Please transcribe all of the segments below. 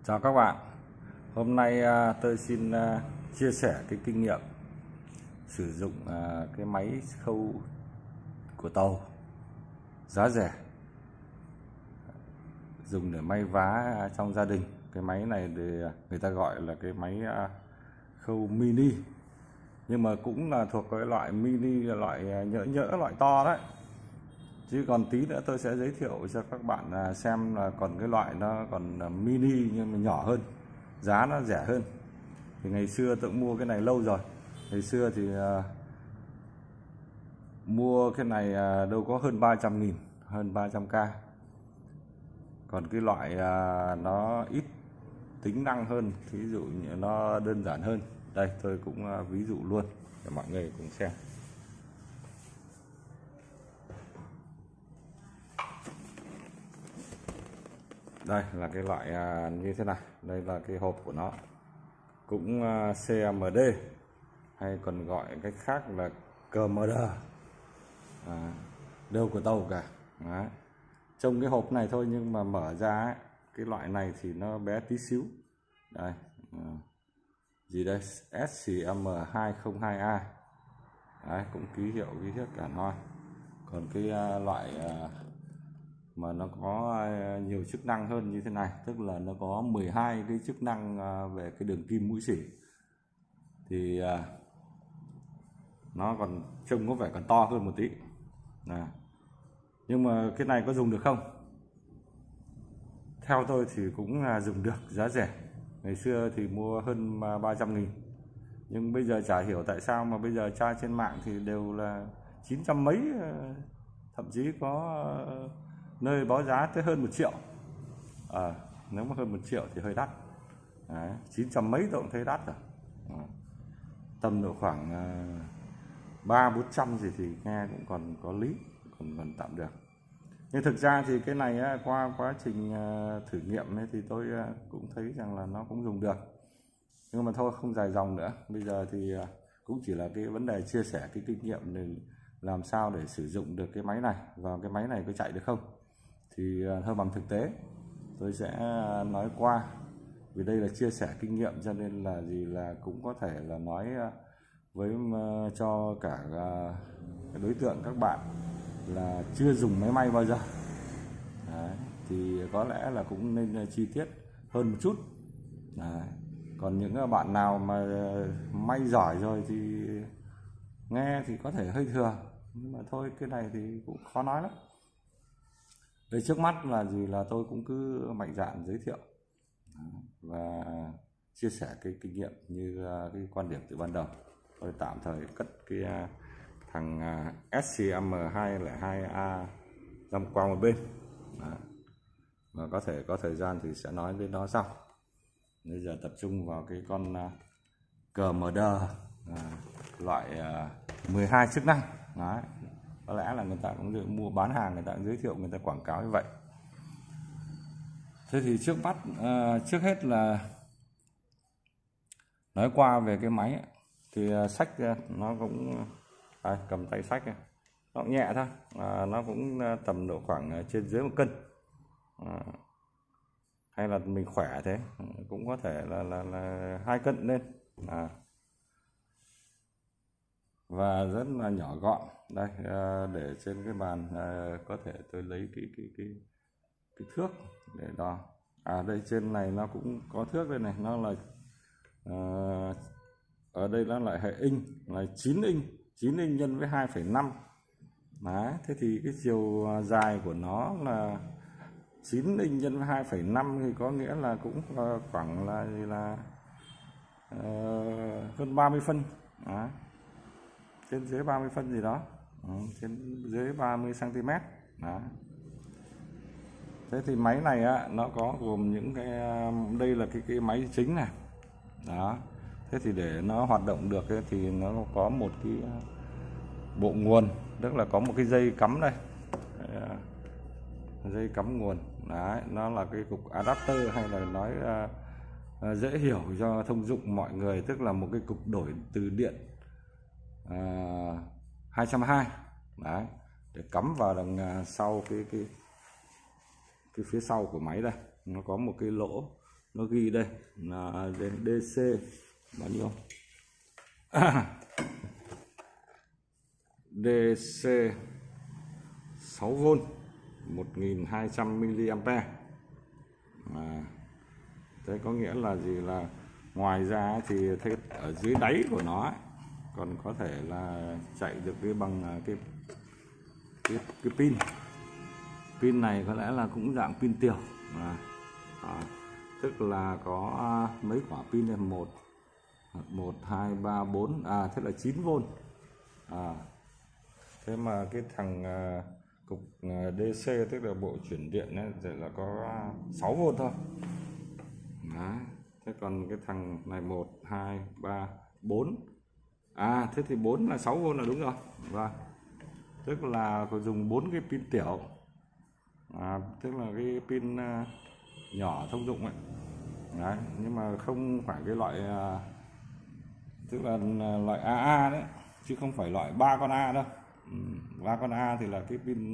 Chào các bạn. Hôm nay tôi xin chia sẻ cái kinh nghiệm sử dụng cái máy khâu của tàu giá rẻ, dùng để may vá trong gia đình. Cái máy này thì người ta gọi là cái máy khâu mini, nhưng mà cũng là thuộc cái loại mini, là loại nhỡ loại to đấy. Chứ còn tí nữa tôi sẽ giới thiệu cho các bạn xem là còn cái loại nó còn mini nhưng mà nhỏ hơn, giá nó rẻ hơn. Thì ngày xưa tôi cũng mua cái này lâu rồi. Ngày xưa thì mua cái này đâu có hơn 300.000, hơn 300k. Còn cái loại nó ít tính năng hơn, ví dụ như nó đơn giản hơn. Đây tôi cũng ví dụ luôn để mọi người cùng xem. Đây là cái loại như thế này. Đây là cái hộp của nó, cũng CMD hay còn gọi cách khác là CMD, đều của tàu cả. Đấy. Trong cái hộp này thôi nhưng mà mở ra ấy, cái loại này thì nó bé tí xíu. Đây gì đây, SCM202A. Đấy, cũng ký hiệu ghi hết cả noi. Còn cái loại mà nó có nhiều chức năng hơn như thế này, tức là nó có 12 cái chức năng về cái đường kim mũi xỉ, thì nó còn trông có vẻ còn to hơn một tí. Nhưng mà cái này có dùng được không? Theo tôi thì cũng là dùng được, giá rẻ. Ngày xưa thì mua hơn 300.000, nhưng bây giờ chả hiểu tại sao mà bây giờ tra trên mạng thì đều là 900 mấy, thậm chí có nơi báo giá tới hơn 1 triệu. Nếu mà hơn 1 triệu thì hơi đắt. 900 mấy tôi cũng thấy đắt rồi. Tầm độ khoảng 300-400 gì thì nghe cũng còn có lý, còn tạm được. Nhưng thực ra thì cái này qua quá trình thử nghiệm ấy, thì tôi cũng thấy rằng là nó cũng dùng được. Nhưng mà thôi, không dài dòng nữa. Bây giờ thì cũng chỉ là cái vấn đề chia sẻ cái kinh nghiệm để làm sao để sử dụng được cái máy này, và cái máy này có chạy được không. Thì thôi, bằng thực tế tôi sẽ nói qua, vì đây là chia sẻ kinh nghiệm cho nên là cũng có thể là nói với cho cả đối tượng các bạn là chưa dùng máy may bao giờ. Đấy, thì có lẽ là cũng nên chi tiết hơn một chút. Đấy. Còn những bạn nào mà may giỏi rồi thì nghe thì có thể hơi thừa, nhưng mà thôi, cái này thì cũng khó nói lắm. Đây, trước mắt là tôi cũng cứ mạnh dạn giới thiệu và chia sẻ cái kinh nghiệm như cái quan điểm từ ban đầu. Tôi tạm thời cất cái thằng SCM202A ra qua một bên. Và có thể có thời gian thì sẽ nói đến nó sau. Bây giờ tập trung vào cái con CMD, loại 12 chức năng. Đấy. Có lẽ là người ta cũng mua bán hàng, người ta cũng giới thiệu, người ta quảng cáo như vậy. Thế thì trước hết là nói qua về cái máy ấy. Thì sách nó cũng cầm tay sách này, nó cũng nhẹ thôi, nó cũng tầm độ khoảng trên dưới 1 cân. Hay là mình khỏe thế cũng có thể là 2 cân lên. Và rất là nhỏ gọn. Đây, để trên cái bàn, có thể tôi lấy cái thước để đo. Đây trên này nó cũng có thước đây này, nó là ở đây nó lại hệ inch, là 9 inch nhân với 2,5. Đấy, thế thì cái chiều dài của nó là 9 inch nhân với 2,5 thì có nghĩa là cũng khoảng là hơn 30 phân. Đấy. Trên dưới 30 phân gì đó, trên dưới 30 cm. Đó. Thế thì máy này nó có gồm những cái, đây là cái máy chính này. Đó. Thế thì để nó hoạt động được ấy, thì nó có một cái bộ nguồn, tức là có một cái dây cắm đây. Dây cắm nguồn. Đấy, nó là cái cục adapter, hay là nói dễ hiểu cho thông dụng mọi người, tức là một cái cục đổi từ điện 220. Đấy, để cắm vào đằng sau cái phía sau của máy đây. Nó có một cái lỗ nó ghi đây là DC bao nhiêu DC 6V 1200 mA. Thế có nghĩa là gì, là ngoài ra thì thế ở dưới đáy của nó ấy, còn có thể là chạy được cái bằng cái pin này có lẽ là cũng dạng pin tiểu. Tức là có mấy quả pin này, 1 2 3 4 thế là 9V. Thế mà cái thằng cục DC tức là bộ chuyển điện ấy, thì là có 6V thôi. Đấy. Thế còn cái thằng này 1 2 3 4, thế thì 4 là 6V là đúng rồi. Vâng, tức là có dùng 4 cái pin tiểu, tức là cái pin nhỏ thông dụng ấy. Đấy, nhưng mà không phải cái loại tức là loại AA đấy, chứ không phải loại 3 con A đâu. 3 con A thì là cái pin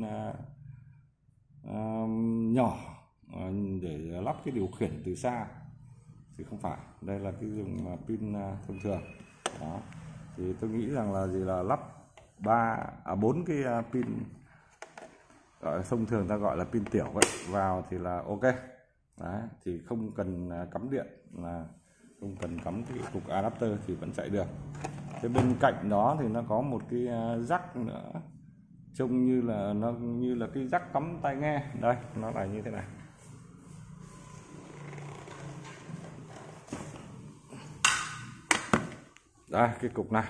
nhỏ để lắp cái điều khiển từ xa, thì không phải. Đây là cái dùng pin thông thường. Đó, thì tôi nghĩ rằng là gì, là lắp 4 cái pin thông thường ta gọi là pin tiểu vậy vào thì là ok. Đấy, thì không cần cắm điện, là không cần cắm cái cục adapter thì vẫn chạy được. Thế bên cạnh đó thì nó có một cái jack nữa, trông như là nó như là cái jack cắm tai nghe. Đây, nó là như thế này. Đây, cái cục này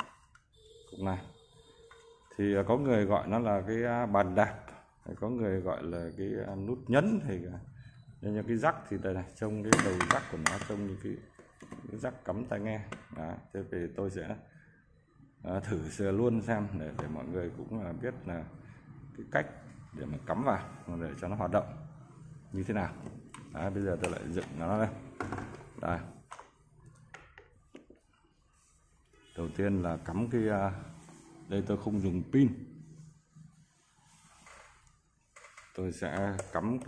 thì có người gọi nó là cái bàn đạp, có người gọi là cái nút nhấn, thì như cái jack thì đây này, trông cái đầu jack của nó trông như cái jack cắm tai nghe. Đấy, thế thì tôi sẽ thử luôn xem để mọi người cũng biết là cái cách để mà cắm vào để cho nó hoạt động như thế nào. Đấy, bây giờ tôi lại dựng nó lên. Đây, đầu tiên là cắm cái đây tôi không dùng pin, tôi sẽ cắm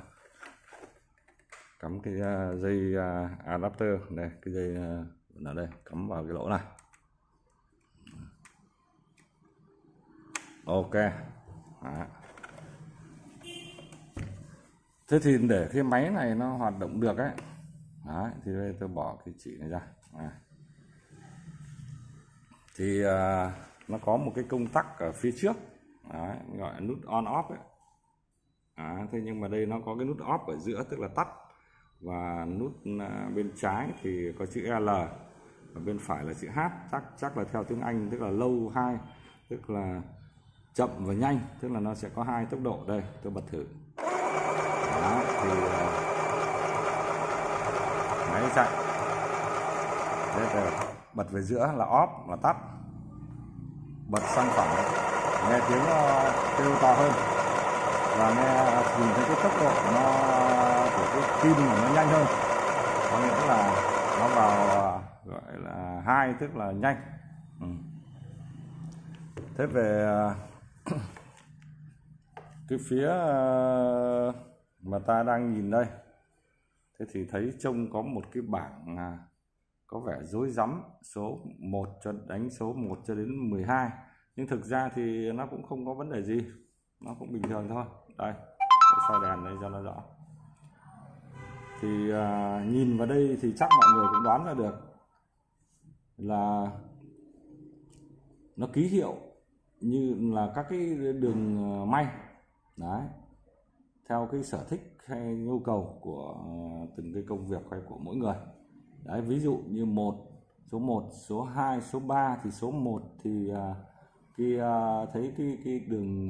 cái dây adapter đây, cái dây ở đây cắm vào cái lỗ này. Ok. Đó. Thế thì để cái máy này nó hoạt động được ấy, đấy, thì đây tôi bỏ cái chỉ này ra. Thì nó có một cái công tắc ở phía trước, đấy, gọi là nút on off ấy. Thế nhưng mà đây nó có cái nút off ở giữa, tức là tắt, và nút bên trái thì có chữ L, và bên phải là chữ H, chắc là theo tiếng Anh, tức là low high, tức là chậm và nhanh, tức là nó sẽ có 2 tốc độ. Đây, tôi bật thử. Đó, thì máy chạy. Đây, bật về giữa là off, là tắt. Bật sang phải nghe tiếng kêu to hơn, và nghe nhìn thấy cái tốc độ của cái pin nó nhanh hơn, có nghĩa là nó vào gọi là 2, tức là nhanh. Thế về cái phía mà ta đang nhìn đây, thế thì thấy trông có một cái bảng có vẻ rối rắm, số 1 đánh số 1 cho đến 12, nhưng thực ra thì nó cũng không có vấn đề gì, nó cũng bình thường thôi. Đây, tôi soi đèn đây cho nó rõ. Thì nhìn vào đây thì chắc mọi người cũng đoán ra được là nó ký hiệu như là các cái đường may. Đấy, theo cái sở thích hay nhu cầu của từng cái công việc hay của mỗi người. Đấy, ví dụ như số 1, số 2, số 3 thì số 1 thì thấy cái đường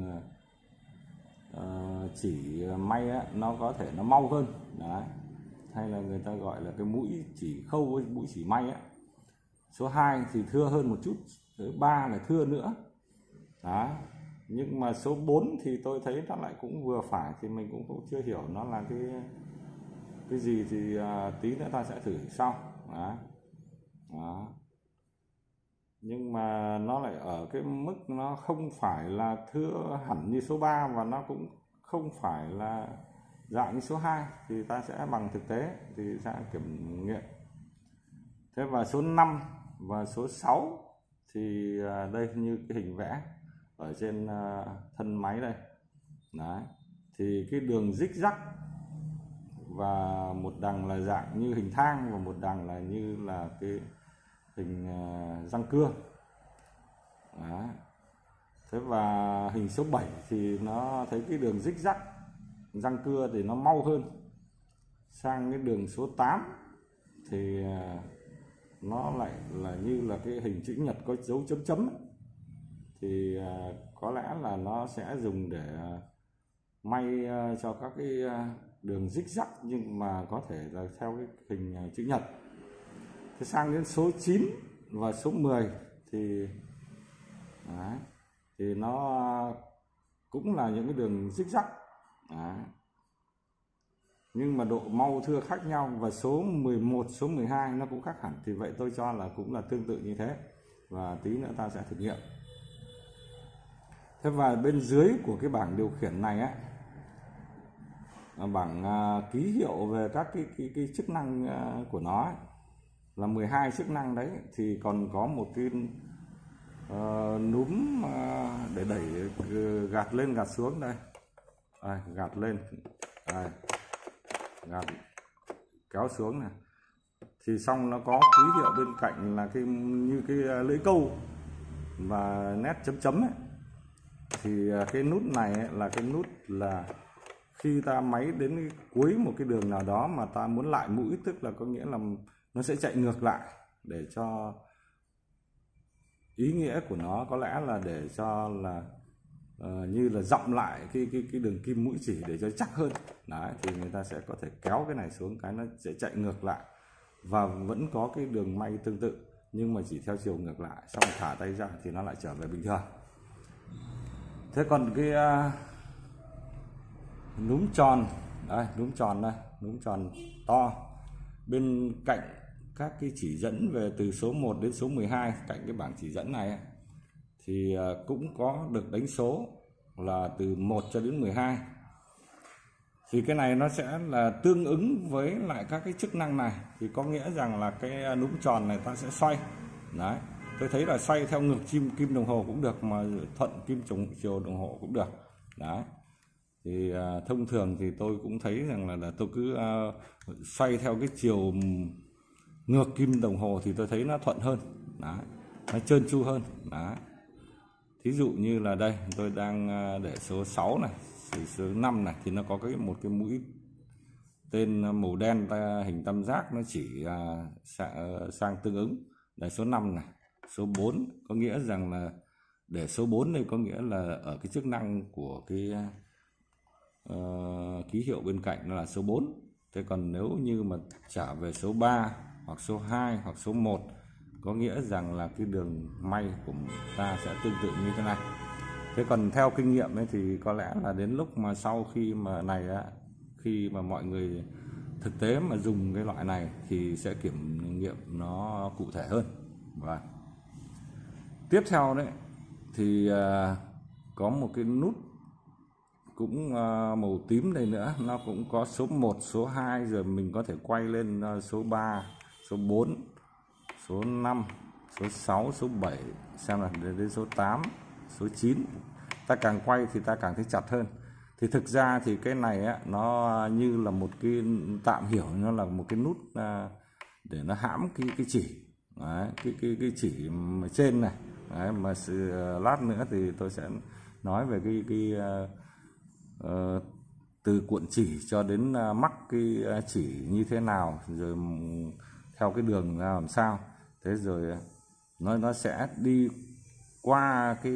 chỉ may á, nó có thể nó mau hơn. Đấy, hay là người ta gọi là cái mũi chỉ khâu với mũi chỉ may á. Số 2 thì thưa hơn một chút, số 3 là thưa nữa. Đó, nhưng mà số 4 thì tôi thấy nó lại cũng vừa phải, thì mình cũng chưa hiểu nó là cái gì, thì tí nữa ta sẽ thử sau. Đó. Nhưng mà nó lại ở cái mức nó không phải là thưa hẳn như số 3, và nó cũng không phải là dạng như số 2 thì ta sẽ bằng thực tế thì sẽ kiểm nghiệm. Thế và số 5 và số 6 thì đây như cái hình vẽ ở trên thân máy đây. Đấy. Thì cái đường rích rắc và một đằng là dạng như hình thang và một đằng là như là cái hình răng cưa. Đấy. Thế và hình số 7 thì nó thấy cái đường rích rắc răng cưa thì nó mau hơn. Sang cái đường số 8 thì nó lại là như là cái hình chữ nhật có dấu chấm chấm. Thì có lẽ là nó sẽ dùng để may cho các cái đường rích rắc nhưng mà có thể là theo cái hình chữ nhật. Thế sang đến số 9 và số 10 thì đấy, thì nó cũng là những cái đường rích rắc. Đấy. Nhưng mà độ mau thưa khác nhau, và số 11, số 12 nó cũng khác hẳn. Thì vậy tôi cho là cũng là tương tự như thế. Và tí nữa ta sẽ thử nghiệm. Thế và bên dưới của cái bảng điều khiển này á, bảng ký hiệu về các cái chức năng của nó ấy, là 12 chức năng đấy, thì còn có một cái núm để đẩy gạt lên gạt xuống đây. Đây, gạt lên đây, gạt kéo xuống này. Thì xong nó có ký hiệu bên cạnh là cái như cái lưỡi câu và nét chấm chấm ấy. Thì cái nút này ấy, là cái nút là khi ta máy đến cái cuối một cái đường nào đó mà ta muốn lại mũi, tức là có nghĩa là nó sẽ chạy ngược lại, để cho ý nghĩa của nó có lẽ là để cho là như là dặm lại cái đường kim mũi chỉ để cho chắc hơn. Đấy, thì người ta sẽ có thể kéo cái này xuống, cái nó sẽ chạy ngược lại và vẫn có cái đường may tương tự nhưng mà chỉ theo chiều ngược lại. Xong thả tay ra thì nó lại trở về bình thường. Thế còn cái núm tròn đây, núm tròn đây, núm tròn to bên cạnh các cái chỉ dẫn về từ số 1 đến số 12 cạnh cái bảng chỉ dẫn này ấy, thì cũng có được đánh số là từ 1 cho đến 12. Thì cái này nó sẽ là tương ứng với lại các cái chức năng này. Thì có nghĩa rằng là cái núm tròn này ta sẽ xoay. Đấy, tôi thấy là xoay theo ngược kim đồng hồ cũng được, mà thuận kim chiều đồng hồ cũng được. Đấy. Thì thông thường thì tôi cũng thấy rằng là tôi cứ xoay theo cái chiều ngược kim đồng hồ thì tôi thấy nó thuận hơn. Đấy, nó trơn tru hơn. Đấy. Thí dụ như là đây tôi đang để số 6 này, số 5 này thì nó có một cái mũi tên màu đen hình tam giác, nó chỉ sang tương ứng. Đây số 5 này, số 4 có nghĩa rằng là để số 4 đây có nghĩa là ở cái chức năng của cái ký hiệu bên cạnh nó là số 4. Thế còn nếu như mà trả về số 3 hoặc số 2 hoặc số 1 có nghĩa rằng là cái đường may của ta sẽ tương tự như thế này. Thế còn theo kinh nghiệm ấy thì có lẽ là đến lúc mà sau khi mà này á, khi mà mọi người thực tế mà dùng cái loại này thì sẽ kiểm nghiệm nó cụ thể hơn. Và tiếp theo đấy thì có một cái nút cũng màu tím đây nữa, nó cũng có số 1, số 2, rồi mình có thể quay lên số 3, số 4, số 5, số 6, số 7, xem là đến số 8, số 9. Ta càng quay thì ta càng thấy chặt hơn. Thì thực ra thì cái này á, nó như là một cái, tạm hiểu nó là một cái nút để nó hãm cái chỉ. Đấy, cái chỉ mà trên này. Đấy, mà lát nữa thì tôi sẽ nói về cái từ cuộn chỉ cho đến mắc cái chỉ như thế nào, rồi theo cái đường ra làm sao. Thế rồi nó sẽ đi qua cái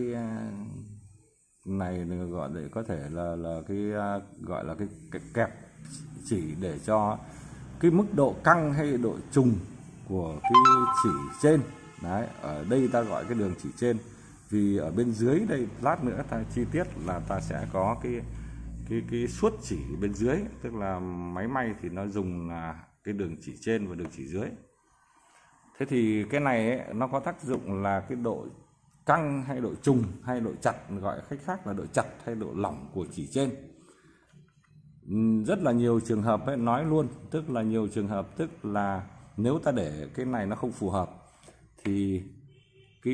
này gọi để có thể là cái gọi là cái kẹp chỉ để cho cái mức độ căng hay độ trùng của cái chỉ trên. Đấy, ở đây ta gọi cái đường chỉ trên, vì ở bên dưới đây lát nữa ta chi tiết là ta sẽ có cái suốt chỉ bên dưới, tức là máy may thì nó dùng là cái đường chỉ trên và đường chỉ dưới. Thế thì cái này ấy, nó có tác dụng là cái độ căng hay độ trùng hay độ chặt, gọi cách khác là độ chặt hay độ lỏng của chỉ trên. rất là nhiều trường hợp ấy, nói luôn, tức là nhiều trường hợp, tức là nếu ta để cái này nó không phù hợp thì cái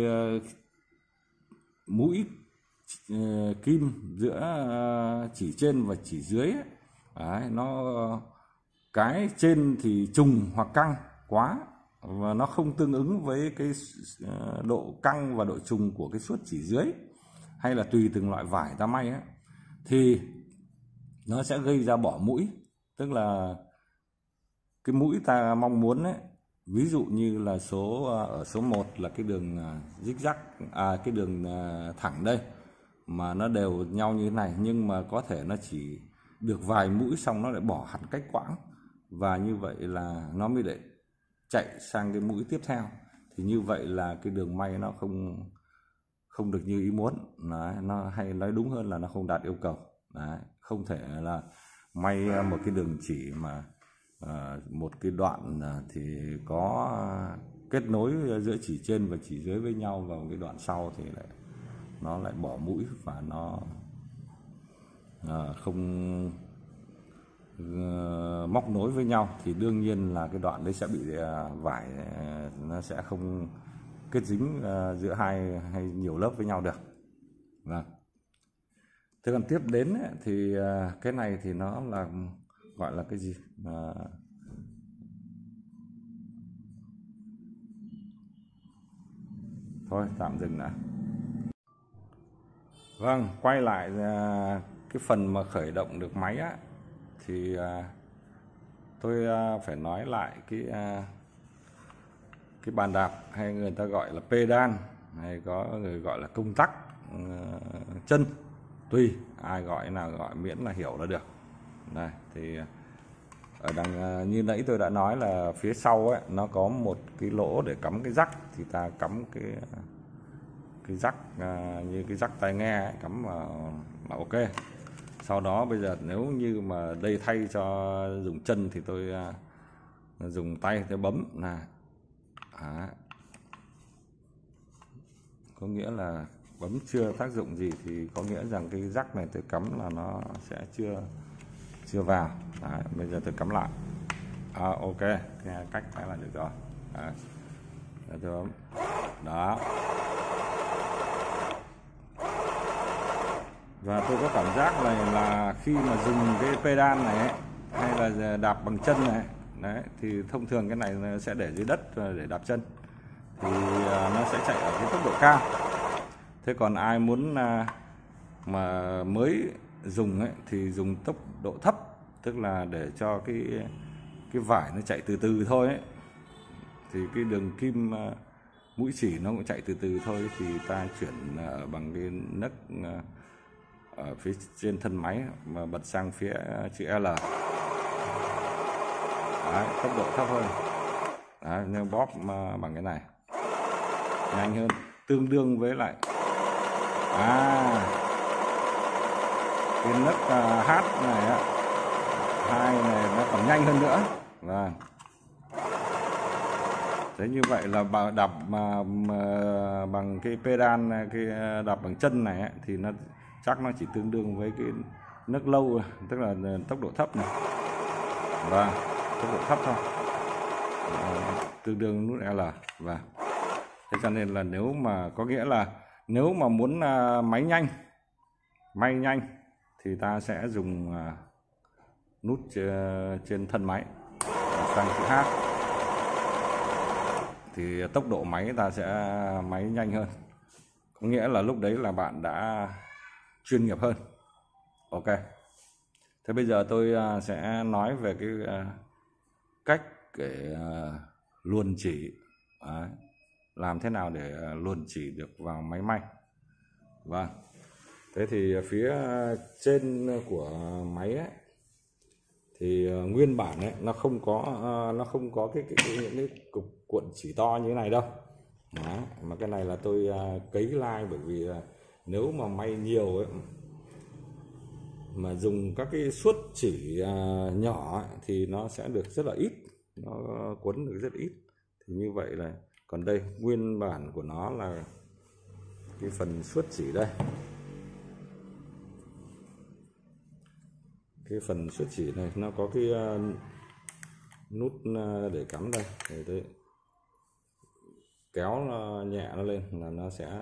mũi kim giữa chỉ trên và chỉ dưới ấy, đấy, nó cái trên thì trùng hoặc căng quá và nó không tương ứng với cái độ căng và độ trùng của cái suốt chỉ dưới, hay là tùy từng loại vải ta may ấy, thì nó sẽ gây ra bỏ mũi. Tức là cái mũi ta mong muốn ấy, ví dụ như là ở số 1 là cái đường zigzag, cái đường thẳng đây mà nó đều nhau như thế này, nhưng mà có thể nó chỉ được vài mũi xong nó lại bỏ hẳn cách quãng, và như vậy là nó mới để chạy sang cái mũi tiếp theo, thì như vậy là cái đường may nó không được như ý muốn. Đấy, nó hay nói đúng hơn là nó không đạt yêu cầu. Đấy, không thể là may một cái đường chỉ mà một cái đoạn thì có kết nối giữa chỉ trên và chỉ dưới với nhau, vào cái đoạn sau thì nó lại bỏ mũi và nó không móc nối với nhau, thì đương nhiên là cái đoạn đấy sẽ bị vải nó sẽ không kết dính giữa hai hay nhiều lớp với nhau được. Vâng. Thế còn tiếp đến ấy, thì cái này thì nó là gọi là cái gì? Thôi tạm dừng đã. Vâng, quay lại cái phần mà khởi động được máy á, thì tôi phải nói lại cái bàn đạp, hay người ta gọi là pedal, hay có người gọi là công tắc chân, tùy ai gọi nào gọi, miễn là hiểu là được. Đây thì ở đằng như nãy tôi đã nói là phía sau ấy nó có một cái lỗ để cắm cái jack, thì ta cắm cái jack như cái jack tai nghe ấy, cắm vào là ok. Sau đó bây giờ nếu như mà đây thay cho dùng chân thì tôi dùng tay tôi bấm là có nghĩa là bấm chưa tác dụng gì, thì có nghĩa rằng cái jack này tôi cắm là nó sẽ chưa vào. Đấy, bây giờ tôi cắm lại. Ok, cái cách này là được rồi. Đấy, tôi bấm đó. Và tôi có cảm giác này là khi mà dùng cái pedal này ấy, hay là đạp bằng chân này đấy, thì thông thường cái này nó sẽ để dưới đất để đạp chân, thì nó sẽ chạy ở cái tốc độ cao. Thế còn ai muốn mà mới dùng ấy, thì dùng tốc độ thấp, tức là để cho cái vải nó chạy từ từ thôi ấy. Thì cái đường kim mũi chỉ nó cũng chạy từ từ thôi, thì ta chuyển bằng cái nấc ở phía trên thân máy mà bật sang phía chữ L. Đấy, tốc độ thấp hơn. Đấy, nếu bóp bằng cái này nhanh hơn, tương đương với lại cái nấc H này á, 2 này nó còn nhanh hơn nữa. Vâng. Thế như vậy là đạp bằng cái pedal, cái đạp bằng chân này ấy, thì nó chắc nó chỉ tương đương với cái nấc lâu, tức là tốc độ thấp này. Và tốc độ thấp thôi, tương đương nút L. Và thế cho nên là nếu mà có nghĩa là nếu mà muốn may nhanh thì ta sẽ dùng nút trên thân máy sang chữ H, thì tốc độ máy ta sẽ máy nhanh hơn, có nghĩa là lúc đấy là bạn đã chuyên nghiệp hơn. Ok. Thế bây giờ tôi sẽ nói về cái cách để luồn chỉ. Đấy, làm thế nào để luồn chỉ được vào máy may. Vâng. Thế thì phía trên của máy ấy, thì nguyên bản ấy, nó không có những cái cục cuộn chỉ to như thế này đâu. Đó, mà cái này là tôi cấy lai, bởi vì nếu mà may nhiều ấy, mà dùng các cái suất chỉ nhỏ ấy, thì nó sẽ được rất là ít, nó quấn được rất ít. Thì như vậy là, còn đây nguyên bản của nó là cái phần suất chỉ đây. cái phần xuất chỉ này nó có cái nút để cắm đây, để tôi kéo nó nhẹ nó lên là nó sẽ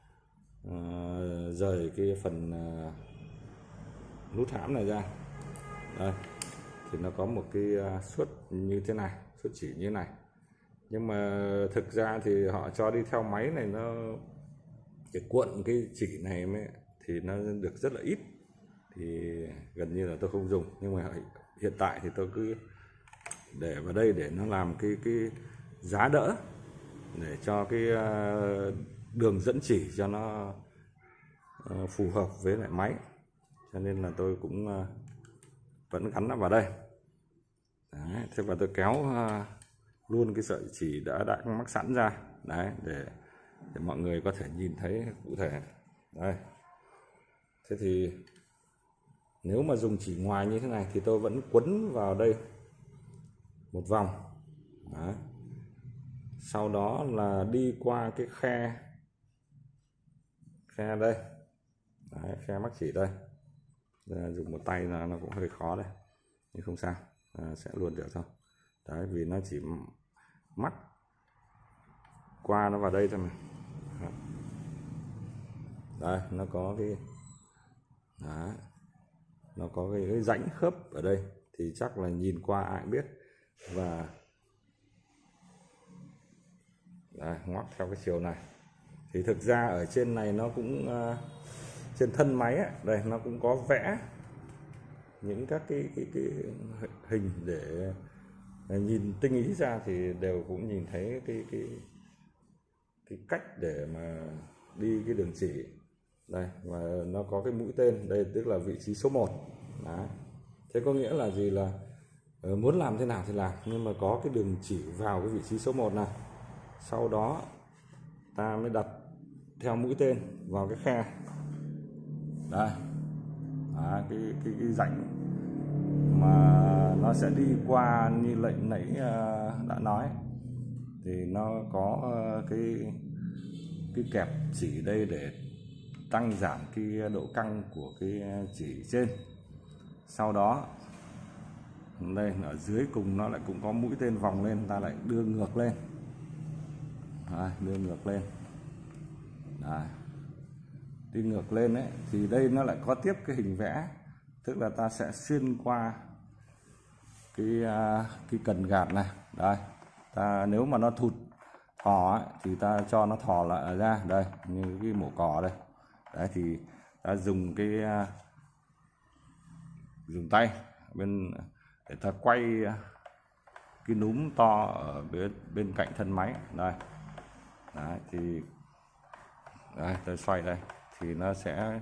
rời cái phần nút hãm này ra. Đây thì nó có một cái suất như thế này, suất chỉ như thế này, nhưng mà thực ra thì họ cho đi theo máy này, nó cái cuộn cái chỉ này mới thì nó được rất là ít, thì gần như là tôi không dùng. Nhưng mà hiện tại thì tôi cứ để vào đây để nó làm cái giá đỡ, để cho cái đường dẫn chỉ cho nó phù hợp với lại máy, cho nên là tôi cũng vẫn gắn nó vào đây. Đấy, thế và tôi kéo luôn cái sợi chỉ đã mắc sẵn ra đấy, để mọi người có thể nhìn thấy cụ thể đây. Thế thì nếu mà dùng chỉ ngoài như thế này thì tôi vẫn quấn vào đây một vòng đấy. Sau đó là đi qua cái khe đây đấy, khe mắc chỉ đây. Dùng một tay là nó cũng hơi khó đây, nhưng không sao, sẽ luôn được thôi đấy, vì nó chỉ mắc qua nó vào đây thôi mà. Đây nó có cái đấy, nó có cái rãnh khớp ở đây thì chắc là nhìn qua ai biết. Và đây, ngoắc theo cái chiều này thì thực ra ở trên này nó cũng trên thân máy ấy, đây nó cũng có vẽ những các cái hình để nhìn tinh ý ra thì đều cũng nhìn thấy cái cách để mà đi cái đường chỉ đây. Và nó có cái mũi tên đây, tức là vị trí số 1 đấy. Thế có nghĩa là gì, là muốn làm thế nào thì làm, nhưng mà có cái đường chỉ vào cái vị trí số 1 này, sau đó ta mới đặt theo mũi tên vào cái khe đây. Đó, cái rãnh mà nó sẽ đi qua như lệnh nãy đã nói, thì nó có cái kẹp chỉ đây để tăng giảm cái độ căng của cái chỉ trên. Sau đó đây ở dưới cùng nó lại cũng có mũi tên vòng lên, ta lại đưa ngược lên. Đây, đưa ngược lên. Đây. Đi ngược lên ấy thì đây nó lại có tiếp cái hình vẽ, tức là ta sẽ xuyên qua cái cần gạt này đây. Ta nếu mà nó thụt thò ấy, thì ta cho nó thò lại ra đây, như cái mổ cò đây đấy, thì ta dùng dùng tay bên để ta quay cái núm to ở bên cạnh thân máy đây đấy, thì đây tôi xoay đây thì nó sẽ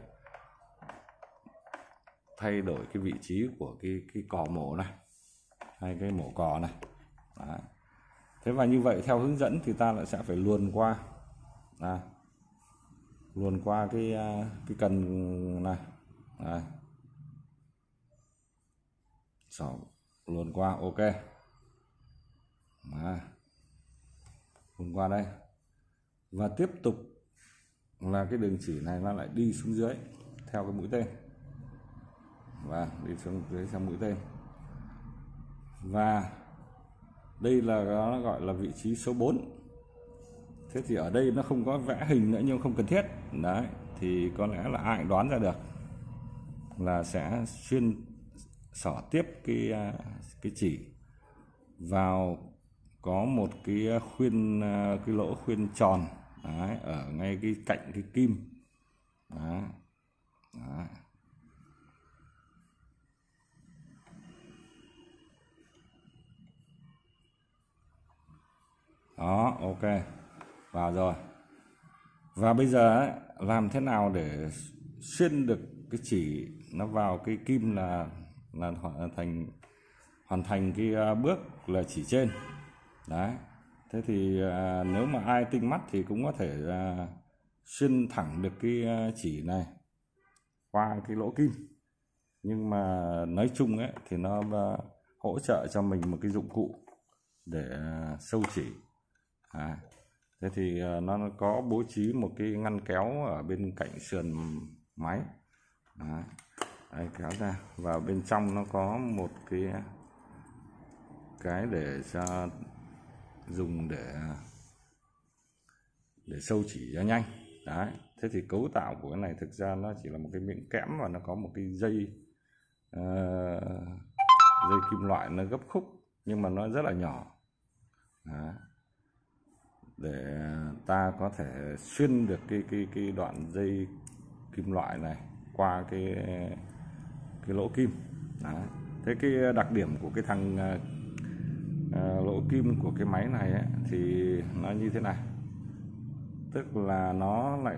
thay đổi cái vị trí của cái cò mổ này, hay cái mổ cò này đấy. Thế và như vậy theo hướng dẫn thì ta lại sẽ phải luồn qua đây, luồn qua cái cần này đây. Luồn qua, ok đấy. Luồn qua đây và tiếp tục là cái đường chỉ này nó lại đi xuống dưới theo cái mũi tên và đi xuống dưới theo mũi tên. Và đây là nó gọi là vị trí số 4. Thế thì ở đây nó không có vẽ hình nữa, nhưng không cần thiết đấy, thì có lẽ là ai cũng đoán ra được là sẽ xuyên xỏ tiếp cái chỉ vào, có một cái khuyên, cái lỗ khuyên tròn đấy, ở ngay cái cạnh cái kim đấy. Đấy. Đó, ok, vào rồi. Và bây giờ ấy, làm thế nào để xuyên được cái chỉ nó vào cái kim là hoàn thành cái bước là chỉ trên đấy. Thế thì nếu mà ai tinh mắt thì cũng có thể xuyên thẳng được cái chỉ này qua cái lỗ kim, nhưng mà nói chung ấy thì nó hỗ trợ cho mình một cái dụng cụ để sâu chỉ. Thế thì nó có bố trí một cái ngăn kéo ở bên cạnh sườn máy. Đấy, kéo ra. Vào bên trong nó có một cái để cho dùng để sâu chỉ cho nhanh. Đấy, thế thì cấu tạo của cái này thực ra nó chỉ là một cái miếng kẽm và nó có một cái dây kim loại nó gấp khúc nhưng mà nó rất là nhỏ. Đấy, để ta có thể xuyên được cái đoạn dây kim loại này qua cái lỗ kim. Đấy. Thế cái đặc điểm của cái thằng lỗ kim của cái máy này ấy, thì nó như thế này, tức là nó lại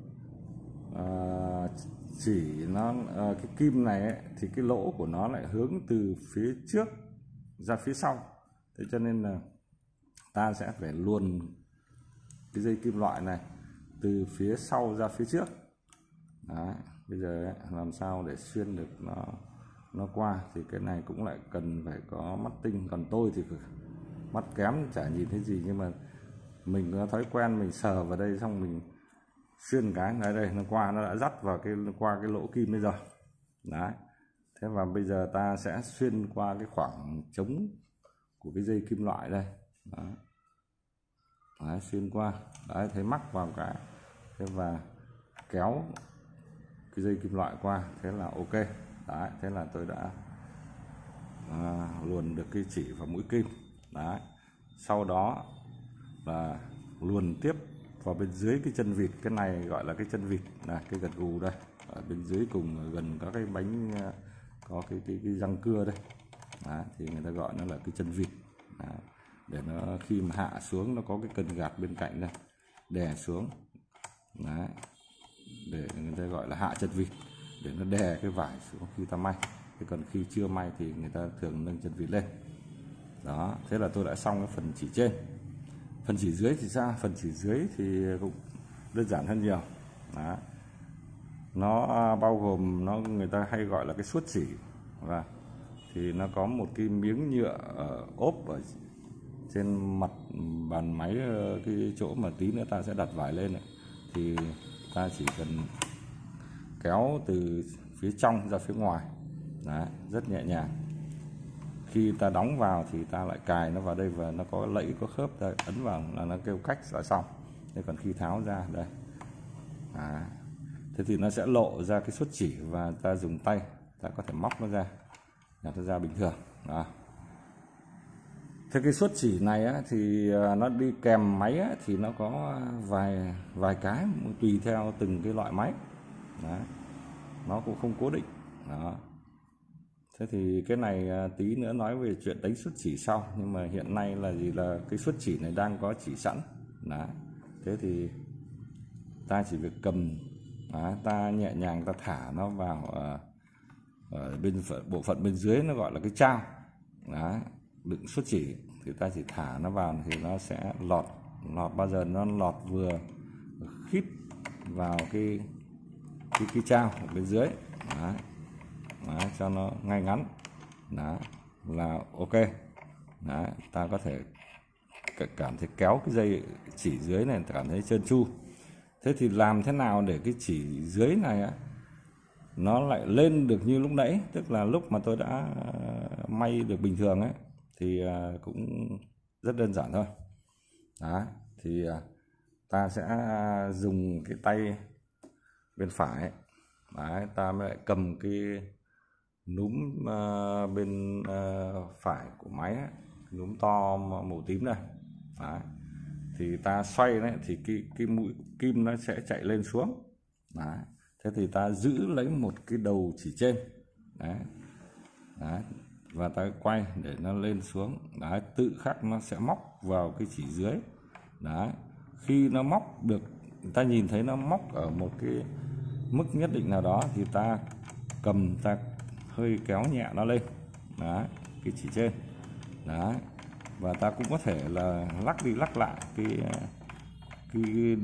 chỉ nó cái kim này ấy, thì cái lỗ của nó lại hướng từ phía trước ra phía sau, thế cho nên là ta sẽ phải luồn cái dây kim loại này từ phía sau ra phía trước. Đấy, bây giờ ấy, làm sao để xuyên được nó qua thì cái này cũng lại cần phải có mắt tinh. Còn tôi thì mắt kém chả nhìn thấy gì, nhưng mà mình có thói quen mình sờ vào đây xong mình xuyên cái này, đây nó qua, nó đã dắt vào qua cái lỗ kim bây giờ. Đấy, thế và bây giờ ta sẽ xuyên qua cái khoảng trống của cái dây kim loại đây. Đấy. Đấy, xuyên qua. Đấy, thấy mắc vào cái, thế và kéo cái dây kim loại qua, thế là ok. Đấy, thế là tôi đã luồn được cái chỉ vào mũi kim. Đấy, sau đó là luồn tiếp vào bên dưới cái chân vịt. Cái này gọi là cái chân vịt này, cái gật gù đây, ở bên dưới cùng gần có cái bánh, có cái răng cưa đây. Đấy, thì người ta gọi nó là cái chân vịt. Đấy, để nó khi mà hạ xuống nó có cái cần gạt bên cạnh đây đè xuống. Đấy, để người ta gọi là hạ chân vịt, để nó đè cái vải xuống khi ta may. Thế còn khi chưa may thì người ta thường nâng chân vịt lên. Đó, thế là tôi đã xong cái phần chỉ trên. Phần chỉ dưới thì sao? Phần chỉ dưới thì cũng đơn giản hơn nhiều. Đó, nó bao gồm, người ta hay gọi là cái suốt chỉ, và thì nó có một cái miếng nhựa ốp ở trên mặt bàn máy, cái chỗ mà tí nữa ta sẽ đặt vải lên này. Thì ta chỉ cần kéo từ phía trong ra phía ngoài. Đấy, rất nhẹ nhàng. Khi ta đóng vào thì ta lại cài nó vào đây, và nó có lẫy, có khớp, ta ấn vào là nó kêu cách là xong. Thế còn khi tháo ra đây, thế thì nó sẽ lộ ra cái suốt chỉ, và ta dùng tay ta có thể móc nó ra, nhặt nó ra bình thường. Đó. Thế cái suốt chỉ này á, thì nó đi kèm máy á, thì nó có vài cái tùy theo từng cái loại máy. Đấy, nó cũng không cố định. Đó. Thế thì cái này tí nữa nói về chuyện đánh suốt chỉ sau, nhưng mà hiện nay là là cái suốt chỉ này đang có chỉ sẵn. Đó. Thế thì ta chỉ việc cầm, ta nhẹ nhàng ta thả nó vào ở bộ phận bên dưới, nó gọi là cái trao. Đó, đựng suốt chỉ thì ta chỉ thả nó vào thì nó sẽ lọt bao giờ nó lọt vừa khít vào cái trao ở bên dưới. Đó. Đó, cho nó ngay ngắn. Đó, là ok. Đó, ta có thể cảm thấy kéo cái dây chỉ dưới này cảm thấy trơn tru. Thế thì làm thế nào để cái chỉ dưới này á, nó lại lên được như lúc nãy, tức là lúc mà tôi đã may được bình thường ấy, thì cũng rất đơn giản thôi. Đó, thì ta sẽ dùng cái tay bên phải. Đấy, ta mới lại cầm cái núm bên phải của máy ấy, núm to màu tím này. Đấy, thì ta xoay đấy thì cái mũi kim nó sẽ chạy lên xuống. Đấy, thế thì ta giữ lấy một cái đầu chỉ trên. Đấy. Đấy, và ta quay để nó lên xuống. Đấy, tự khắc nó sẽ móc vào cái chỉ dưới. Đấy, khi nó móc được, ta nhìn thấy nó móc ở một cái mức nhất định nào đó thì ta cầm, ta hơi kéo nhẹ nó lên. Đấy, cái chỉ trên. Đấy, và ta cũng có thể là lắc đi lắc lại cái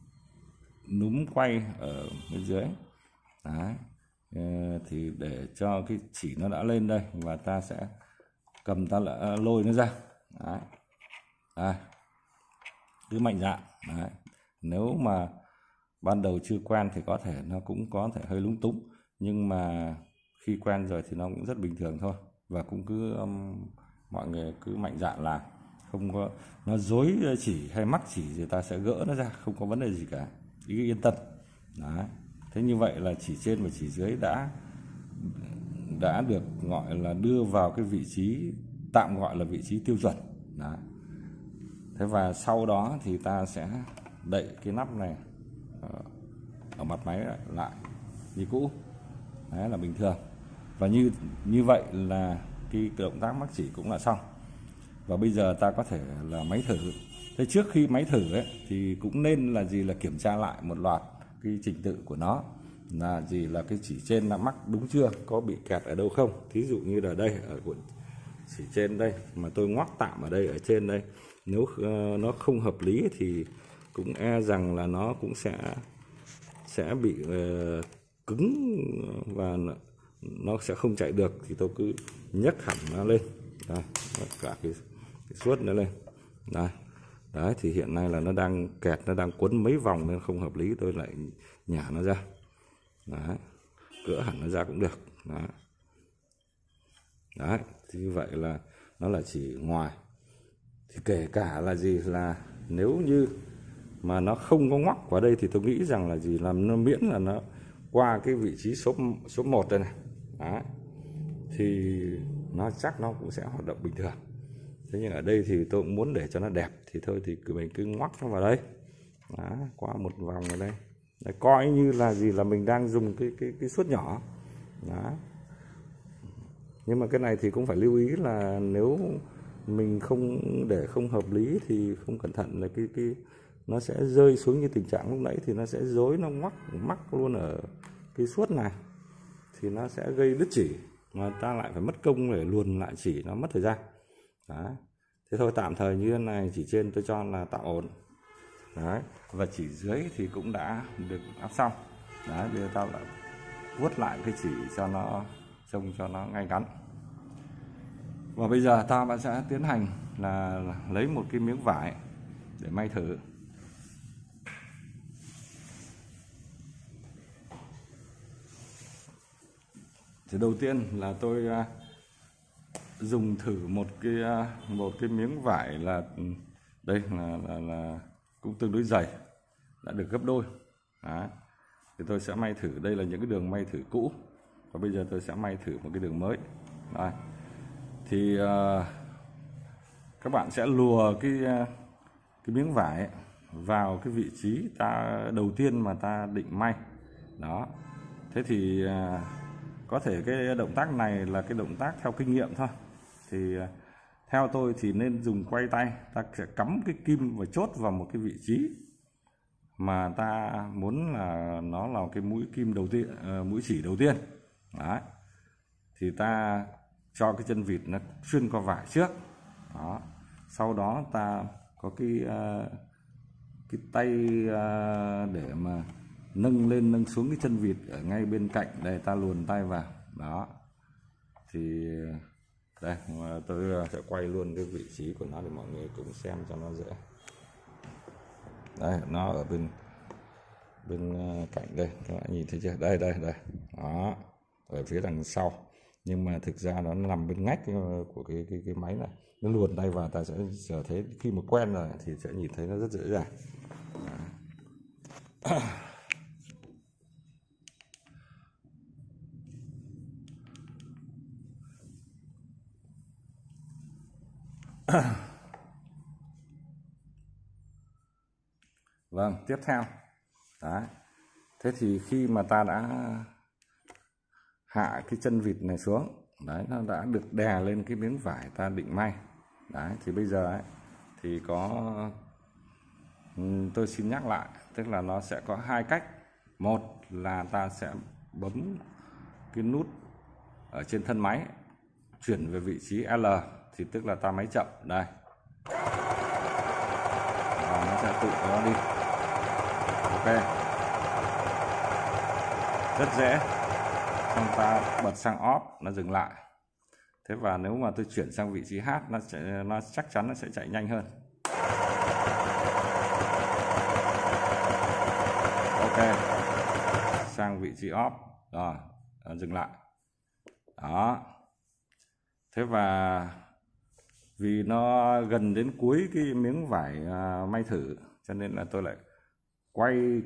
núm quay ở bên dưới. Đấy, thì để cho cái chỉ nó đã lên đây, và ta sẽ cầm, ta lại lôi nó ra. Đấy. Đấy, cứ mạnh dạn. Đấy, nếu mà ban đầu chưa quen thì có thể nó cũng có thể hơi lúng túng, nhưng mà khi quen rồi thì nó cũng rất bình thường thôi, và cũng cứ mọi người cứ mạnh dạn làm, không có nó dối chỉ hay mắc chỉ thì ta sẽ gỡ nó ra, không có vấn đề gì cả, cứ yên tâm. Đấy. Thế như vậy là chỉ trên và chỉ dưới đã được gọi là đưa vào cái vị trí tạm gọi là vị trí tiêu chuẩn. Đấy. Thế và sau đó thì ta sẽ đậy cái nắp này ở mặt máy lại như cũ. Đấy là bình thường. Và như vậy là cái động tác mắc chỉ cũng là xong. Và bây giờ ta có thể là máy thử. Thế trước khi máy thử ấy, thì cũng nên là gì là kiểm tra lại một loạt cái trình tự của nó, là gì là cái chỉ trên là mắc đúng chưa, có bị kẹt ở đâu không. Thí dụ như là đây ở chỉ trên đây mà tôi ngoắc tạm ở đây, ở trên đây, nếu nó không hợp lý thì cũng e rằng là nó cũng sẽ bị cứng và nó sẽ không chạy được, thì tôi cứ nhấc hẳn nó lên đây, cả cái suốt nó lên đây. Đấy thì hiện nay là nó đang kẹt, nó đang quấn mấy vòng nên không hợp lý, tôi lại nhả nó ra. Đấy, cỡ hẳn nó ra cũng được. Đấy thì như vậy là nó là chỉ ngoài. Thì kể cả là gì là nếu như mà nó không có ngoắc vào đây thì tôi nghĩ rằng là gì là nó miễn là nó qua cái vị trí số 1 đây này. Đấy. Thì nó chắc nó cũng sẽ hoạt động bình thường. Thế nhưng ở đây thì tôi cũng muốn để cho nó đẹp thì thôi thì mình cứ ngoắc nó vào đây. Đó, qua một vòng ở đây. Đấy, coi như là gì là mình đang dùng cái suốt nhỏ. Đó. Nhưng mà cái này thì cũng phải lưu ý là nếu mình không để không hợp lý thì không cẩn thận là nó sẽ rơi xuống như tình trạng lúc nãy, thì nó sẽ rối, nó mắc luôn ở cái suốt này, thì nó sẽ gây đứt chỉ, mà ta lại phải mất công để luồn lại chỉ, nó mất thời gian. Đấy. Thế thôi tạm thời như thế này, chỉ trên tôi cho là tạm ổn. Đấy. Và chỉ dưới thì cũng đã được áp xong. Đấy, bây giờ tao lại vuốt lại cái chỉ cho nó trông cho nó ngay ngắn. Và bây giờ ta sẽ tiến hành là lấy một cái miếng vải để may thử. Thì đầu tiên là tôi dùng thử một cái miếng vải là đây là cũng tương đối dày, đã được gấp đôi. Đấy. Thì tôi sẽ may thử, đây là những cái đường may thử cũ, và bây giờ tôi sẽ may thử một cái đường mới. Đây. Thì các bạn sẽ lùa cái miếng vải vào cái vị trí đầu tiên mà ta định may. Đó. Thế thì có thể cái động tác này là cái động tác theo kinh nghiệm thôi. Thì theo tôi thì nên dùng quay tay, ta sẽ cắm cái kim và chốt vào một cái vị trí mà ta muốn là nó là cái mũi kim đầu tiên, mũi chỉ đầu tiên. Đấy. Thì ta cho cái chân vịt nó xuyên qua vải trước. Đó. Sau đó ta có cái tay để mà nâng lên nâng xuống cái chân vịt ở ngay bên cạnh đây, ta luồn tay vào. Đó. Thì đây tôi sẽ quay luôn cái vị trí của nó để mọi người cũng xem cho nó dễ. Đây, nó ở bên cạnh đây, các bạn nhìn thấy chưa? Đây. Đó, ở phía đằng sau. Nhưng mà thực ra nó nằm bên ngách của cái máy này. Nó luồn tay vào, ta sẽ trở thấy khi mà quen rồi thì sẽ nhìn thấy nó rất dễ dàng. Vâng, tiếp theo. Đấy. Thế thì khi mà ta đã hạ cái chân vịt này xuống, đấy, nó đã được đè lên cái miếng vải ta định may. Đấy, thì bây giờ ấy, thì tôi xin nhắc lại, tức là nó sẽ có hai cách. Một là ta sẽ bấm cái nút ở trên thân máy, chuyển về vị trí L, thì tức là ta máy chậm đây, và nó sẽ tự nó đi. Ok, rất dễ. Xong ta bật sang off, nó dừng lại. Thế và nếu mà tôi chuyển sang vị trí H, nó chắc chắn nó sẽ chạy nhanh hơn. Ok, sang vị trí off, rồi dừng lại. Đó. Thế và vì nó gần đến cuối cái miếng vải may thử, cho nên là tôi lại quay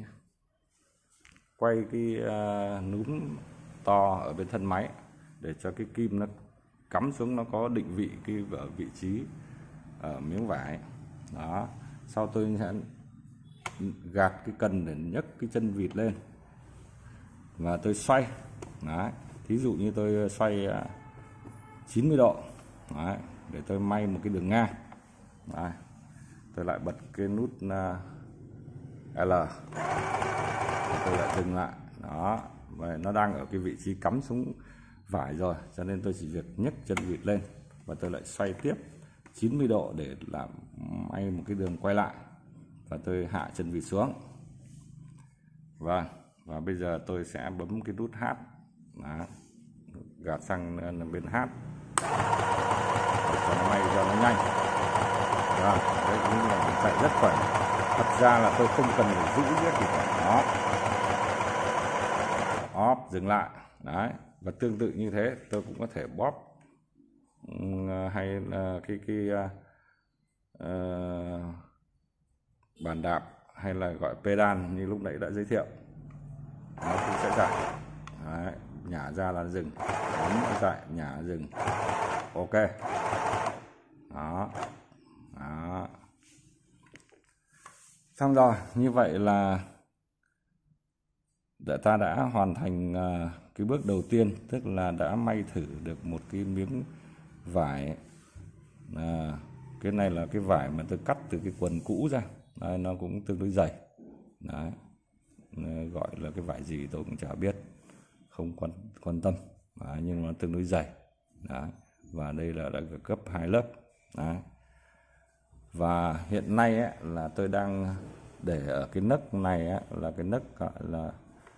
cái núm to ở bên thân máy để cho cái kim nó cắm xuống, nó có định vị cái ở vị trí ở miếng vải. Đó. Sau tôi sẽ gạt cái cần để nhấc cái chân vịt lên và tôi xoay. Đấy. Thí dụ như tôi xoay 90 độ. Đấy. Để tôi may một cái đường ngang. Đấy. Tôi lại bật cái nút L, tôi lại dừng lại. Đó. Và nó đang ở cái vị trí cắm xuống vải rồi, cho nên tôi chỉ việc nhấc chân vịt lên và tôi lại xoay tiếp 90 độ để làm may một cái đường quay lại, và tôi hạ chân vịt xuống. Và bây giờ tôi sẽ bấm cái nút H. Đó. Gạt sang bên H để cho nó may cho nó nhanh. Đó. Đấy cũng là mình chạy rất khỏe. Thật ra là tôi không cần phải giữ giết gì cả. Đó. Off, dừng lại. Đấy. Và tương tự như thế tôi cũng có thể bóp hay là cái bàn đạp hay là gọi pedal như lúc nãy đã giới thiệu, nó cũng sẽ chạy. Đấy, nhả ra là dừng, bấm nó chạy, nhả dừng. Ok. Đó. Đó. Xong rồi, như vậy là ta đã hoàn thành cái bước đầu tiên, tức là đã may thử được một cái miếng vải. Cái này là cái vải mà tôi cắt từ cái quần cũ ra. Đây, nó cũng tương đối dày. Đấy. Gọi là cái vải gì tôi cũng chả biết, không quan tâm. Đấy, nhưng mà tương đối dày. Đấy. Và đây là đã gấp 2 lớp. Đấy. Và hiện nay ấy, là tôi đang để ở cái nấc này ấy, là cái nấc gọi là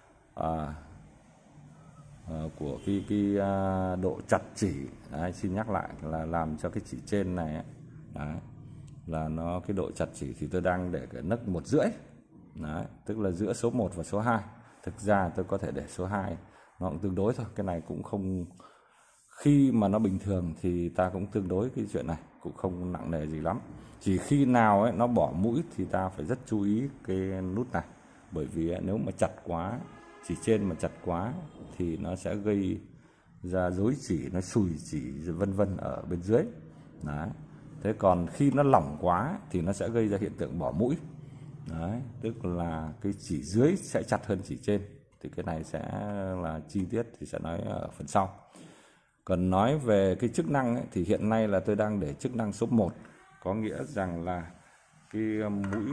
của cái độ chặt chỉ. Đấy, xin nhắc lại là làm cho cái chỉ trên này ấy, đấy, là nó cái độ chặt chỉ thì tôi đang để cái nấc 1,5. Đấy, tức là giữa số 1 và số 2. Thực ra tôi có thể để số 2, nó cũng tương đối thôi. Cái này cũng không, khi mà nó bình thường thì ta cũng tương đối cái chuyện này, cũng không nặng nề gì lắm. Chỉ khi nào ấy, nó bỏ mũi thì ta phải rất chú ý cái nút này. Bởi vì nếu mà chặt quá, chỉ trên mà chặt quá thì nó sẽ gây ra rối chỉ, nó xùi chỉ vân vân ở bên dưới. Đấy. Thế còn khi nó lỏng quá thì nó sẽ gây ra hiện tượng bỏ mũi. Đấy, tức là cái chỉ dưới sẽ chặt hơn chỉ trên. Thì cái này sẽ là chi tiết thì sẽ nói ở phần sau. Còn nói về cái chức năng ấy, thì hiện nay là tôi đang để chức năng số 1. Có nghĩa rằng là cái mũi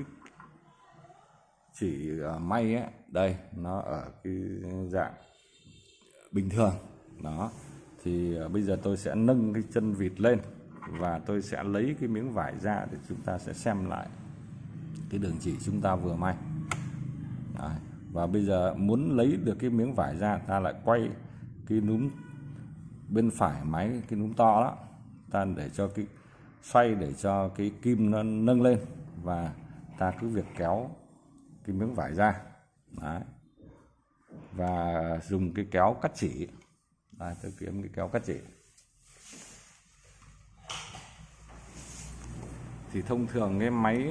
chỉ may ấy, đây nó ở cái dạng bình thường. Đó. Thì bây giờ tôi sẽ nâng cái chân vịt lên và tôi sẽ lấy cái miếng vải ra để chúng ta sẽ xem lại cái đường chỉ chúng ta vừa may. Đấy. Và bây giờ muốn lấy được cái miếng vải ra, ta lại quay cái núm bên phải máy, cái núm to đó, ta để cho cái xoay để cho cái kim nó nâng lên, và ta cứ việc kéo cái miếng vải ra. Đấy. Và dùng cái kéo cắt chỉ. Đây, tôi kiếm cái kéo cắt chỉ. Thì thông thường cái máy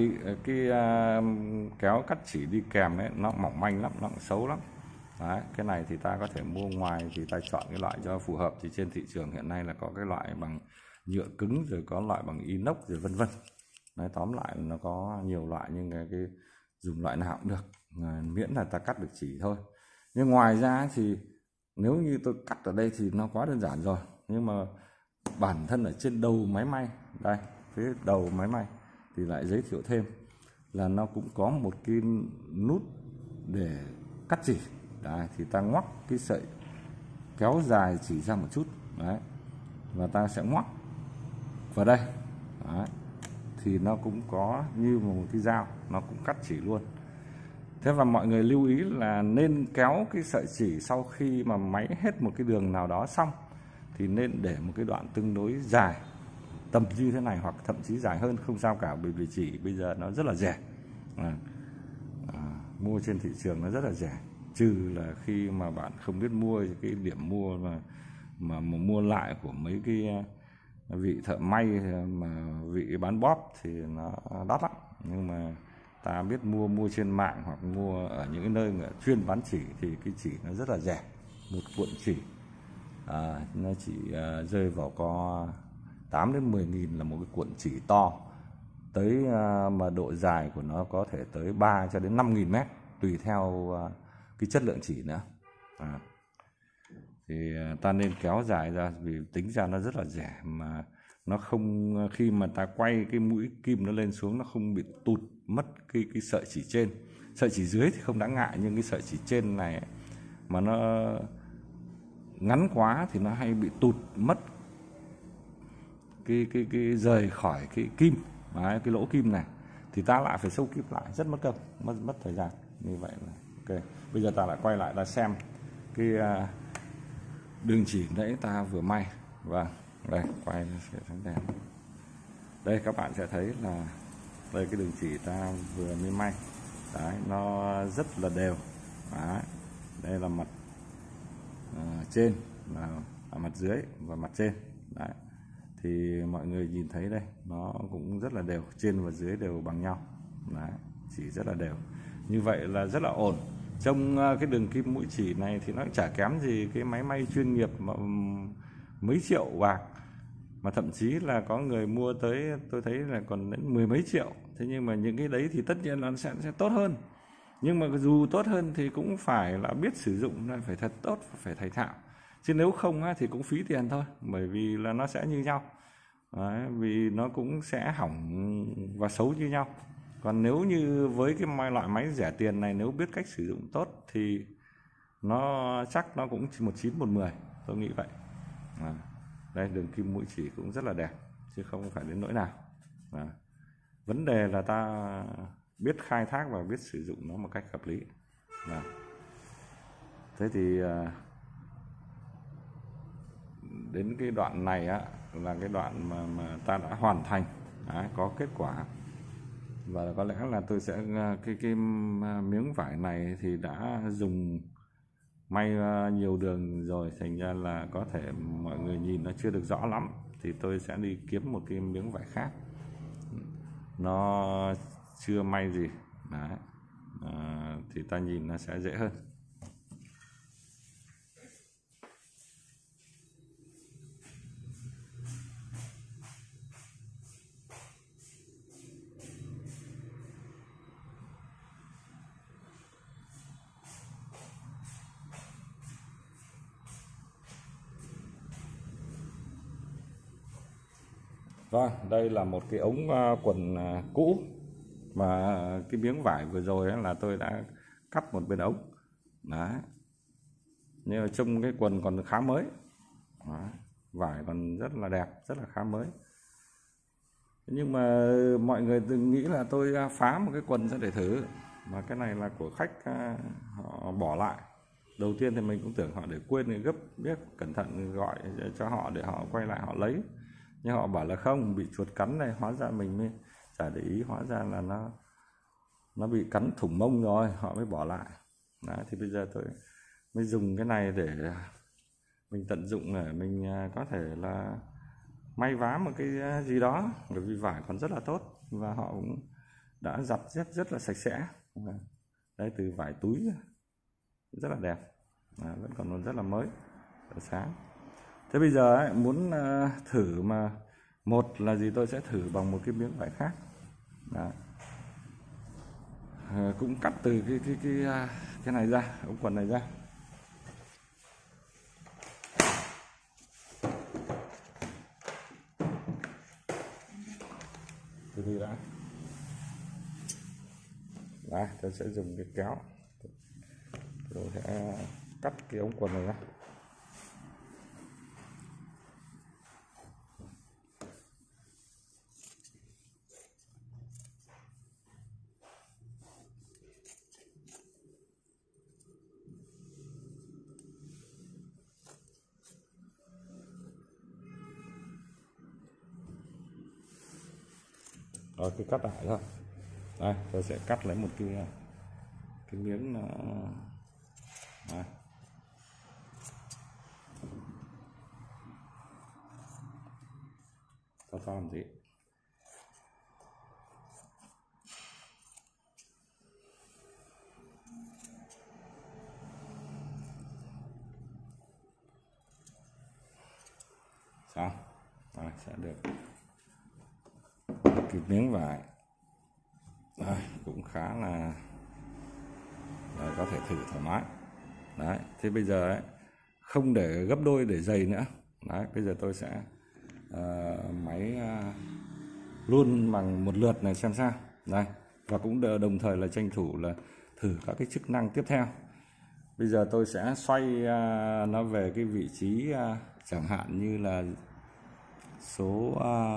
kéo cắt chỉ đi kèm ấy, nó mỏng manh lắm, nó cũng xấu lắm. Đấy, cái này thì ta có thể mua ngoài, thì ta chọn cái loại cho phù hợp. Thì trên thị trường hiện nay là có cái loại bằng nhựa cứng, rồi có loại bằng inox, rồi vân vân. Đấy, tóm lại là nó có nhiều loại, nhưng cái dùng loại nào cũng được, miễn là ta cắt được chỉ thôi. Nhưng ngoài ra thì nếu như tôi cắt ở đây thì nó quá đơn giản rồi. Nhưng mà bản thân ở trên đầu máy may, đây, phía đầu máy may thì lại giới thiệu thêm là nó cũng có một cái nút để cắt chỉ. Đấy, thì ta ngoắc cái sợi kéo dài chỉ ra một chút. Đấy. Và ta sẽ ngoắc vào đây. Đấy. Thì nó cũng có như một cái dao, nó cũng cắt chỉ luôn. Thế và mọi người lưu ý là nên kéo cái sợi chỉ sau khi mà máy hết một cái đường nào đó xong, thì nên để một cái đoạn tương đối dài, tầm như thế này hoặc thậm chí dài hơn, không sao cả, bởi vì chỉ bây giờ nó rất là rẻ. Mua trên thị trường nó rất là rẻ. trừ là khi mà bạn không biết mua cái điểm mua mà mua lại của mấy cái vị thợ may mà vị bán bóp thì nó đắt lắm. Nhưng mà ta biết mua trên mạng hoặc mua ở những cái nơi mà chuyên bán chỉ thì cái chỉ nó rất là rẻ. Một cuộn chỉ nó chỉ rơi vào có 8 đến 10 nghìn là một cái cuộn chỉ to, tới mà độ dài của nó có thể tới 3 cho đến 5 nghìn mét tùy theo cái chất lượng chỉ nữa. Thì ta nên kéo dài ra vì tính ra nó rất là rẻ, mà nó không, khi mà ta quay cái mũi kim nó lên xuống nó không bị tụt mất cái sợi chỉ trên. Sợi chỉ dưới thì không đáng ngại, nhưng cái sợi chỉ trên này ấy, mà nó ngắn quá thì nó hay bị tụt mất cái rời khỏi cái kim. Đấy, cái lỗ kim này thì ta lại phải sâu kim lại, rất mất công, mất thời gian. Như vậy là ok. Bây giờ ta lại quay lại ta xem cái đường chỉ nãy ta vừa may. Vâng, đây quay sẽ thấy đẹp. Đây các bạn sẽ thấy là đây cái đường chỉ ta vừa mới may. Đấy, nó rất là đều. Đấy, đây là mặt trên, là mặt dưới và mặt trên. Đấy, thì mọi người nhìn thấy đây nó cũng rất là đều, trên và dưới đều bằng nhau. Đấy, chỉ rất là đều, như vậy là rất là ổn. Trong cái đường kim mũi chỉ này thì nó chả kém gì cái máy may chuyên nghiệp mà mấy triệu bạc, mà thậm chí là có người mua tới tôi thấy là còn đến 10 mấy triệu. Thế nhưng mà những cái đấy thì tất nhiên là nó sẽ tốt hơn, nhưng mà dù tốt hơn thì cũng phải là biết sử dụng, là phải thật tốt, phải thành thạo, chứ nếu không thì cũng phí tiền thôi, bởi vì là nó sẽ như nhau. Đấy, vì nó cũng sẽ hỏng và xấu như nhau. Còn nếu như với cái loại máy rẻ tiền này, nếu biết cách sử dụng tốt thì nó chắc nó cũng 1/9 1/10, tôi nghĩ vậy. Đây đường kim mũi chỉ cũng rất là đẹp, chứ không phải đến nỗi nào. Vấn đề là ta biết khai thác và biết sử dụng nó một cách hợp lý. Thế thì đến cái đoạn này là cái đoạn mà ta đã hoàn thành, có kết quả. Và có lẽ là tôi sẽ cái miếng vải này thì đã dùng may nhiều đường rồi, thành ra là có thể mọi người nhìn nó chưa được rõ lắm, thì tôi sẽ đi kiếm một cái miếng vải khác nó chưa may gì. Đấy, thì ta nhìn nó sẽ dễ hơn. Vâng, đây là một cái ống quần cũ mà cái miếng vải vừa rồi là tôi đã cắt một bên ống. Đấy, nhưng mà trông cái quần còn khá mới. Đấy, vải còn rất là đẹp, rất là khá mới. Nhưng mà mọi người từng nghĩ là tôi phá một cái quần ra để thử, mà cái này là của khách họ bỏ lại. Đầu tiên thì mình cũng tưởng họ để quên, gấp biết cẩn thận gọi cho họ để họ quay lại họ lấy, nhưng họ bảo là không, bị chuột cắn này. Hóa ra mình mới chả để ý, hóa ra là nó bị cắn thủng mông rồi, họ mới bỏ lại. Đấy, thì bây giờ tôi mới dùng cái này để mình tận dụng, để mình có thể là may vá một cái gì đó, bởi vì vải còn rất là tốt và họ cũng đã giặt rất là sạch sẽ. Đây, từ vải túi rất là đẹp, vẫn còn rất là mới, sáng. Thế bây giờ muốn thử mà một là gì, tôi sẽ thử bằng một cái miếng vải khác. Đấy, cũng cắt từ cái này ra, ống quần này ra. Từ từ đã. Đây, tôi sẽ dùng cái kéo, tôi sẽ cắt cái ống quần này ra. Rồi, cứ cắt lại thôi. Đây, tôi sẽ cắt lấy một cái miếng Đấy. To làm gì. Xong. Rồi, sẽ được cái miếng vải. Đây, cũng khá là đấy, có thể thử thoải mái. Đấy, thế bây giờ ấy, không để gấp đôi để dày nữa. Đấy, bây giờ tôi sẽ máy luôn bằng một lượt này xem sao. Đây, và cũng đồng thời là tranh thủ là thử các cái chức năng tiếp theo. Bây giờ tôi sẽ xoay nó về cái vị trí chẳng hạn như là số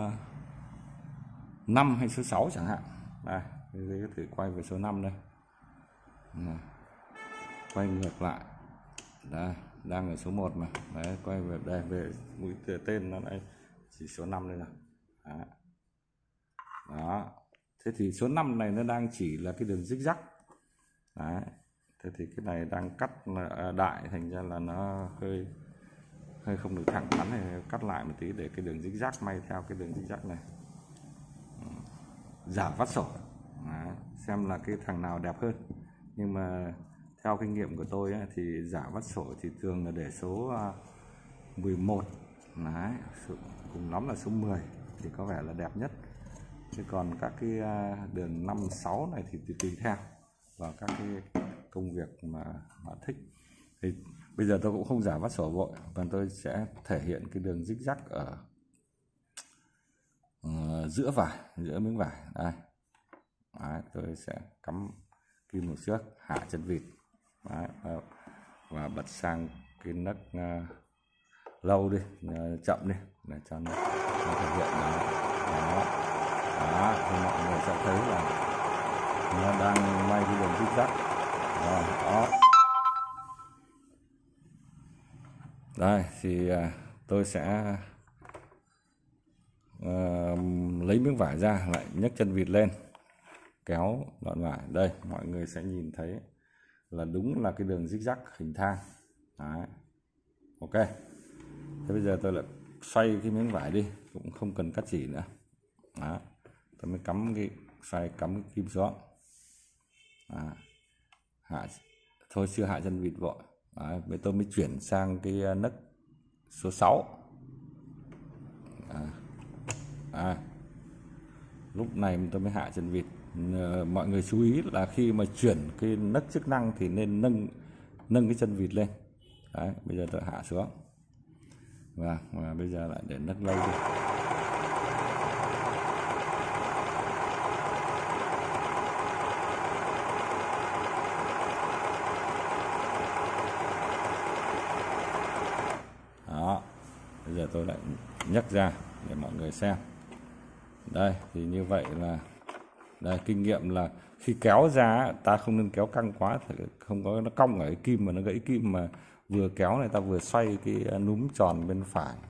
5 hay số 6 chẳng hạn. Đây, bây giờ có thể quay về số 5 đây. Này, quay ngược lại. Đây, đang ở số 1 mà. Đấy, quay về đây, về mũi tên nó đây chỉ số 5 đây này. Đó. Thế thì số 5 này nó đang chỉ là cái đường zigzag. Đấy. Thế thì cái này đang cắt đại, thành ra là nó hơi không được thẳng thắn, này cắt lại một tí để cái đường zigzag may theo cái đường zigzag này. Giả vắt sổ. Đấy. Xem là cái thằng nào đẹp hơn. Nhưng mà theo kinh nghiệm của tôi ấy, thì giả vắt sổ thì thường là để số 11. Đấy. Cùng lắm là số 10 thì có vẻ là đẹp nhất. Chứ còn các cái đường 5, 6 này thì tùy theo vào các cái công việc mà bạn thích. Thì bây giờ tôi cũng không giả vắt sổ vội, và tôi sẽ thể hiện cái đường zigzag ở giữa vải, giữa miếng vải đây. Đấy, tôi sẽ cắm kim một trước, hạ chân vịt. Đấy, và bật sang cái nấc lâu đi, chậm đi để cho nó thực hiện đó. Thì mọi người sẽ thấy là nó đang may cái đường zigzag. Rồi, đó. Đây thì tôi sẽ lấy miếng vải ra, lại nhấc chân vịt lên, kéo đoạn vải. Đây, mọi người sẽ nhìn thấy là đúng là cái đường zigzag hình thang. Đấy. Ok. Thế bây giờ tôi lại xoay cái miếng vải đi, cũng không cần cắt chỉ nữa. Đó. Tôi mới cắm cái kim xuống. Hạ thôi, chưa hạ chân vịt vội. Đấy, bây tôi mới chuyển sang cái nấc số 6. Lúc này tôi mới hạ chân vịt. Mọi người chú ý là khi mà chuyển cái nấc chức năng thì nên nâng cái chân vịt lên. Đấy, bây giờ tôi hạ xuống. Và bây giờ lại để nấc lâu đi. Đó, bây giờ tôi lại nhấc ra để mọi người xem. Đây, thì như vậy là đây, kinh nghiệm là khi kéo ra ta không nên kéo căng quá, không có nó cong ở cái kim mà nó gãy kim, mà vừa kéo này ta vừa xoay cái núm tròn bên phải